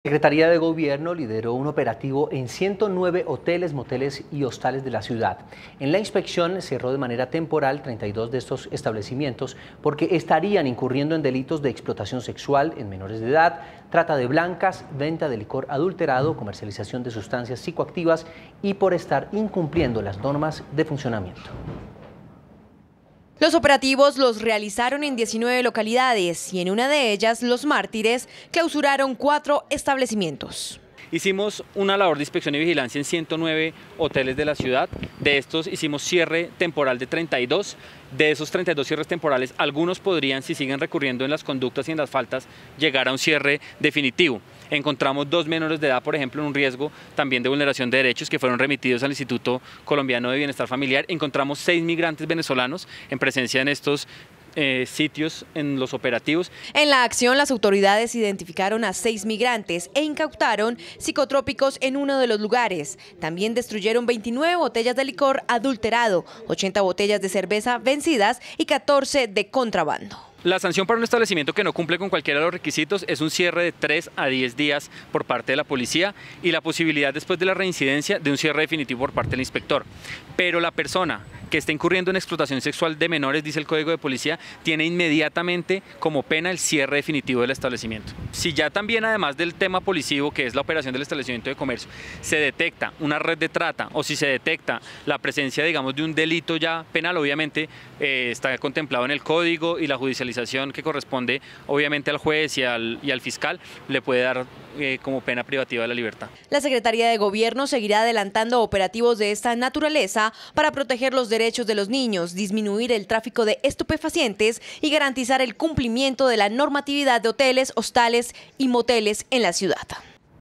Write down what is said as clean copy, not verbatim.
La Secretaría de Gobierno lideró un operativo en 109 hoteles, moteles y hostales de la ciudad. En la inspección cerró de manera temporal 32 de estos establecimientos porque estarían incurriendo en delitos de explotación sexual en menores de edad, trata de blancas, venta de licor adulterado, comercialización de sustancias psicoactivas y por estar incumpliendo las normas de funcionamiento. Los operativos los realizaron en 19 localidades y en una de ellas, Los Mártires, clausuraron 4 establecimientos. Hicimos una labor de inspección y vigilancia en 109 hoteles de la ciudad. De estos hicimos cierre temporal de 32. De esos 32 cierres temporales, algunos podrían, si siguen recurriendo en las conductas y en las faltas, llegar a un cierre definitivo. Encontramos 2 menores de edad, por ejemplo, en un riesgo también de vulneración de derechos que fueron remitidos al Instituto Colombiano de Bienestar Familiar. Encontramos 6 migrantes venezolanos en presencia en estos sitios en los operativos. En la acción, las autoridades identificaron a 6 migrantes e incautaron psicotrópicos en uno de los lugares. También destruyeron 29 botellas de licor adulterado, 80 botellas de cerveza vencidas y 14 de contrabando. La sanción para un establecimiento que no cumple con cualquiera de los requisitos es un cierre de 3 a 10 días por parte de la policía y la posibilidad después de la reincidencia de un cierre definitivo por parte del inspector. Pero la persona que está incurriendo en explotación sexual de menores, dice el Código de Policía, tiene inmediatamente como pena el cierre definitivo del establecimiento. Si ya también, además del tema policivo, que es la operación del establecimiento de comercio, se detecta una red de trata o si se detecta la presencia, digamos, de un delito ya penal, obviamente está contemplado en el Código y la judicialización que corresponde, obviamente, al juez y al fiscal, le puede dar como pena privativa de la libertad. La Secretaría de Gobierno seguirá adelantando operativos de esta naturaleza para proteger los derechos de los niños, disminuir el tráfico de estupefacientes y garantizar el cumplimiento de la normatividad de hoteles, hostales y moteles en la ciudad.